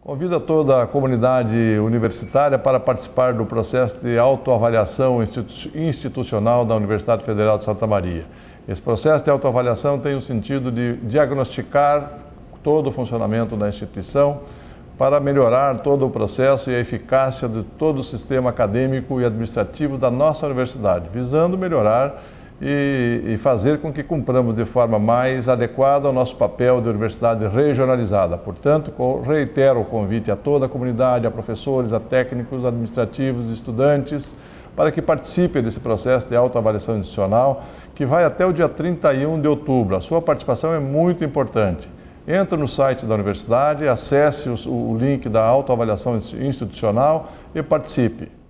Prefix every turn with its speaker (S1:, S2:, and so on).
S1: Convido a toda a comunidade universitária para participar do processo de autoavaliação institucional da Universidade Federal de Santa Maria. Esse processo de autoavaliação tem o sentido de diagnosticar todo o funcionamento da instituição para melhorar todo o processo e a eficácia de todo o sistema acadêmico e administrativo da nossa universidade, visando melhorar e fazer com que cumpramos de forma mais adequada o nosso papel de universidade regionalizada. Portanto, reitero o convite a toda a comunidade, a professores, a técnicos, administrativos, estudantes, para que participem desse processo de autoavaliação institucional, que vai até o dia 31 de outubro. A sua participação é muito importante. Entre no site da universidade, acesse o link da autoavaliação institucional e participe.